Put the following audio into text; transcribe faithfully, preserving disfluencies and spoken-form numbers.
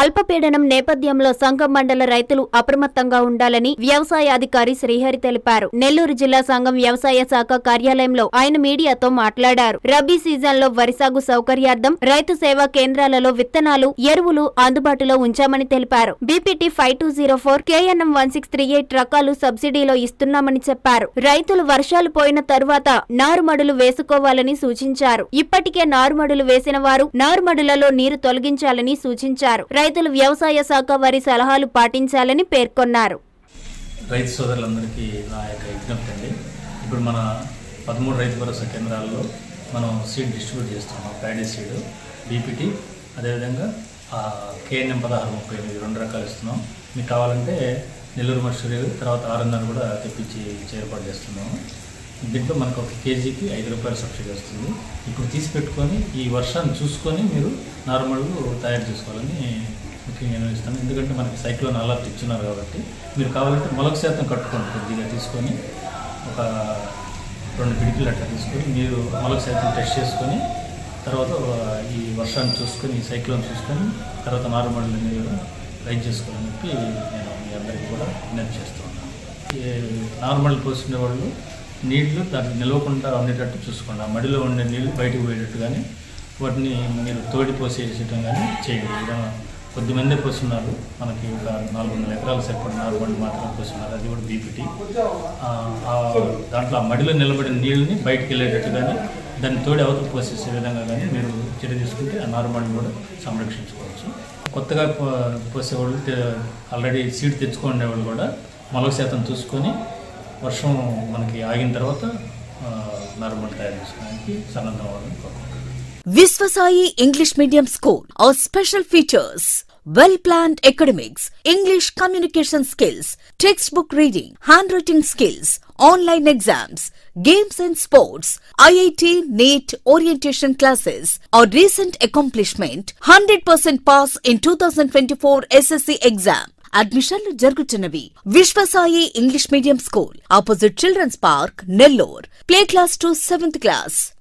అల్పపీడనం నేపథ్యంలో సంఘం మండల రైతులు అప్రమత్తంగా ఉండాలని వ్యవసాయ అధికారి శ్రీహరి తెలిపారు. నెల్లూరు జిల్లా సంఘం వ్యవసాయ శాఖ కార్యాలయంలో ఆయన మీడియాతో మాట్లాడారు. రబీ సీజన్లో వరి సాగు సౌకర్యార్థం రైతు సేవా కేంద్రాలలో విత్తనాలు, ఎరువులు అందుబాటులో ఉంచామని తెలిపారు. BPT five two zero four, KNM one six three eight రకాలు సబ్సిడీలో ఇస్తున్నామని చెప్పారు. రైతులు వర్షాలు పోయిన తరువాత నారుమడులు వేసుకోవాలని సూచించారు. ఇప్పటికే నారుమడులు వేసిన వారు నారుమడులలో నీరు తొలగించాలని సూచించారు. రైతులు వ్యవసాయ శాఖ వారి సలహాలు పాటించాలని పేర్కొన్నారు. రైతు సోదరులందరికీ నా యొక్క విజ్ఞప్తి అండి. ఇప్పుడు మన పదమూడు రైతు భరోసా కేంద్రాల్లో మనం సీడ్ డిస్ట్రిబ్యూట్ చేస్తున్నాం. ప్యాడీ సీడ్, బీపీటీ, అదేవిధంగా కేఎన్ఎం పదహారు ముప్పై ఎనిమిది రెండు రకాలు ఇస్తున్నాం. మీకు కావాలంటే నెల్లూరు మర్సరీ తర్వాత ఆరున్నర కూడా తెప్పించి ఏర్పాటు చేస్తున్నాము. దీంట్లో మనకు ఒక కేజీకి ఐదు రూపాయల సబ్సిడీ వస్తుంది. ఇప్పుడు తీసి పెట్టుకొని ఈ వర్షాన్ని చూసుకొని మీరు నార్మల్గా తయారు చేసుకోవాలని ముఖ్యంగా నిర్వహిస్తాను. ఎందుకంటే మనకి సైక్లోన్ అలర్ట్ ఇచ్చున్నారు కాబట్టి మీరు కావాలంటే మొలక శాతం కట్టుకోండి. కొద్దిగా తీసుకొని ఒక రెండు పిడికిలు అట్లా తీసుకొని మీరు మొలక శాతం టెస్ట్ చేసుకొని తర్వాత ఈ వర్షాన్ని చూసుకొని ఈ సైక్లోన్ చూసుకొని తర్వాత నార్మల్ మీరు రైజ్ చేసుకోవాలని చెప్పి నేను మీ అందరికీ కూడా విజ్ఞప్తి చేస్తూ ఉన్నాను. నార్మల్ పోసుకునే వాళ్ళు నీళ్లు దాన్ని నిలవకుండా ఉండేటట్టు చూసుకోండి. ఆ మడిలో ఉండే నీళ్లు బయటకు పోయేటట్టు కానీ వాటిని మీరు తోడి పోసేయడం కానీ చేయండి. కొద్దిమందే పోస్తున్నారు, మనకి ఒక నాలుగు వందల ఎకరాలు సరిపడిన నార్మల్ మాత్రం పోస్తున్నారు. అది కూడా బీపీటీ. దాంట్లో ఆ మడిలో నిలబడిన నీళ్ళని బయటకు వెళ్ళేటట్టు కానీ దాన్ని తోడి అవతల పోసేసే విధంగా కానీ మీరు చర్య తీసుకుంటే ఆ నార్మల్ కూడా సంరక్షించుకోవచ్చు. కొత్తగా పోసేవాళ్ళు ఆల్రెడీ సీడ్ తెచ్చుకునే వాళ్ళు కూడా మొలక శాతం చూసుకొని వర్షం మనకి ఆగిన తర్వాత నార్మల్ తయారు చేసుకోవడానికి సన్నద్ధం అవ్వాలని కోరుకుంటున్నాను. Viswasai English Medium School. Our special features: well-planned academics, English communication skills, textbook reading, handwriting skills, online exams, games and sports, I I T, NEET, orientation classes. Our recent accomplishment: one hundred percent pass in twenty twenty-four S S C exam. అడ్మిషన్లు జరుగుతున్నవి. Vishwasai English medium school, opposite children's park, Nellore. Play class to seventh class.